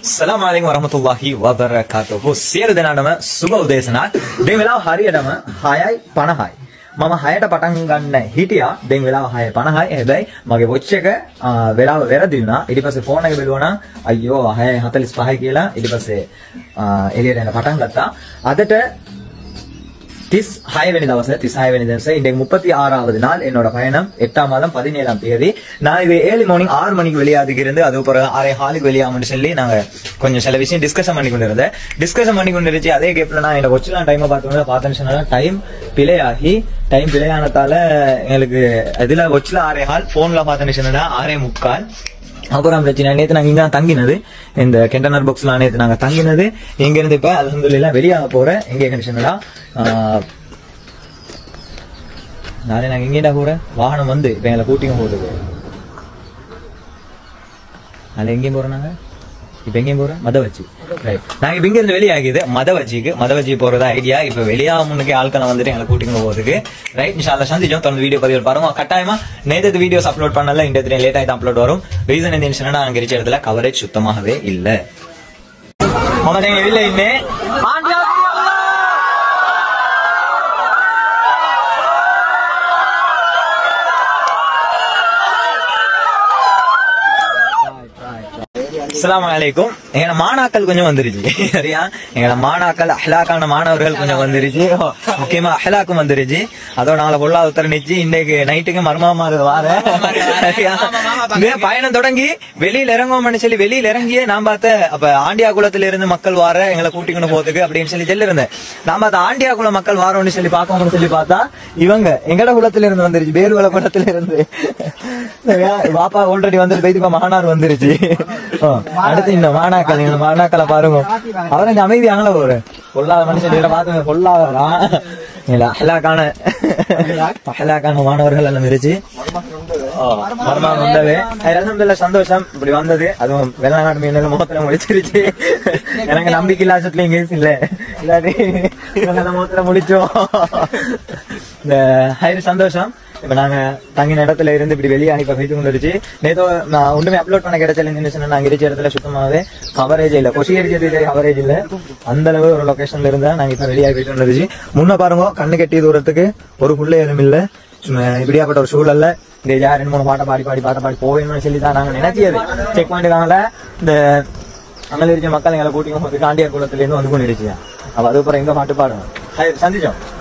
Assalamualaikum warahmatullahi wabarakatuh. සියලු දෙනාටම සුබ උදේසනක්. දැන් වෙලාව හරියටම 6:50යි. මම 6ට පටන් ගන්න හිටියා. දැන් වෙලාව 6:50යි. හැබැයි මගේ වොච් එක වෙලාව වැරදි වුණා. ඊට පස්සේ ෆෝන් එක බැලුවා නම් අයියෝ 6:45යි කියලා. ඊට පස්සේ එළියට යන පටන් ගත්තා. අදට 36 වෙනි දවසේ 36 වෙனி දවසේ இன்றைக்கு 36வது நாள் என்னோட பயணம் 8ஆம் மாதம் 17ஆம் தேதி நான் இது ஏர்லி மார்னிங் 6 மணிக்கு வெளியாதுக்கு இருந்து அது பிறகு 6:30 வெளியாகும்னு சொல்லி நாங்க கொஞ்சம் சில விஷயம் டிஸ்கஷன் பண்ணி கொண்டிருந்தேன் டிஸ்கஷன் பண்ணி கொண்டிருச்சு அதே கேப்ல நான் என்னோட கொச்சிலாம் டைமை பார்த்தேன்னு சொன்னா டைம் டைம் பிழையானதால எங்களுக்கு இதுல கொச்சில 6:30 போன்ல பார்த்தேன்னு சொன்னா 6:45 அப்புறம் பிரச்சனை நேற்று நாங்க இங்க தங்கினது இந்த கண்டெய்னர் பாக்ஸ்ல நேற்று நாங்க தங்கினது இங்க இருந்து இப்ப அல்ஹம்துலில்லாஹ் வெளியாக போறேன் எங்க கண்டிஷனடா நானே நாங்க எங்கடா போறேன் வாகனம் வந்து இப்ப எங்களை கூட்டிங்க போகுது அது எங்கேயும் போறோம் நாங்க இப்ப எங்கேயும் போறோம் மதவச்சி நாங்க இப்ப இங்க இருந்து வெளியாகிது மதவச்சி போறதா ஐடியா இப்ப வெளியாக முன்னுக்கு ஆட்களை வந்துட்டு எங்களை கூட்டிங்க போறதுக்கு ரைட் இன்ஷால்லா சந்திச்சோம் தொடர்ந்து வீடியோ பதிவு பாருங்க கட்டாயமா நேற்று வீடியோஸ் அப்லோட் பண்ணல இந்த லேட் ஆயிட்டு அப்லோட் வரும் ரீசன் என்ன சொன்னா நாங்க இருக்க இடத்துல கவரேஜ் சுத்தமாகவே இல்ல வெளியில இன்னே அஸ்ஸலாமுஅலைக்கும் எங்க மாணாக்கள் கொஞ்சம் வந்துருச்சு சரியா எங்க மாணாக்கள் அஹ்லாக்கான மாணவர்கள் கொஞ்சம் வந்துருச்சு முக்கியமா அஹ்லாக்கும் வந்துருச்சு அதோட நாளை பொருளாதார உத்தரணிச்சு இன்னைக்கு நைட்டுக்கு மர்மமா வார பயணம் தொடங்கி வெளியில இறங்குவோம்னு சொல்லி வெளியில இறங்கியே நான் பார்த்த அப்ப ஆண்டியாகுளத்துல இருந்து மக்கள் வார எங்களை கூட்டிக்கணும் போறதுக்கு அப்படின்னு சொல்லி இருந்தேன் நான் பார்த்த ஆண்டியாகுளம் மக்கள் வாரோம்னு சொல்லி பார்க்கணும்னு சொல்லி பார்த்தா இவங்க எங்கட குளத்துல இருந்து வந்துருச்சு பேருவள குளத்துல இருந்து பாப்பா ஆல்ரெடி வந்து மாணார் வந்துருச்சு அடுத்து இந்த மாணாக்களை பாருங்க அவரை இந்த அமைதி அங்கல ஒரு பொல்லாத மனுஷன் பாத்துங்க பொல்லாதான் அஹ்லாக்கான மாணவர்கள் எல்லாம் இருந்துச்சு மர்மம் வந்தது அல்ஹம்துலில்லாஹ் சந்தோஷம் இப்படி வந்தது அதுவும் வெளிநாட்டு மீனர்கள் முகத்துல முடிச்சிருச்சு எனக்கு நம்பிக்கை இல்லாசத்துலயும் கேஸ் இல்ல இல்லாட்டி முகத்துல முடிச்சோம் இந்த ஹைர் சந்தோஷம் இப்ப நாங்க தங்கின இடத்துல இருந்து இப்படி வெளியாகி இப்ப போயிட்டு கொண்டுருச்சு நேத்தோ நான் ஒண்ணுமே அப்லோட் பண்ண கிடைச்சல நாங்க இருக்க இடத்துல சுத்தமாவே கவரேஜ் இல்ல கொசி அடிச்சது கவரேஜ் இல்ல அந்த அளவு ஒரு லொகேஷன்ல இருந்தா நாங்க இப்ப வெளியாகி போயிட்டு வந்துருச்சு முன்ன பாருங்க கண்ணு கட்டி தூரத்துக்கு ஒரு புள்ள எதுவும் இல்ல இப்படியாப்பட்ட ஒரு சூழல்ல இந்த யார் 2-3 பாட்டை பாடி போவேன்னு சொல்லிதான் நாங்க நினைச்சது செக் பண்ணிட்டாங்கல்ல இந்த அங்கே இருக்க மக்கள் எங்களை கூட்டிங்க ஆண்டியார் குளத்துல இருந்து வந்து கொண்டுருச்சு அப்ப அதுக்கப்புறம் எங்க பாட்டு பாடுவோம் சந்திச்சோம்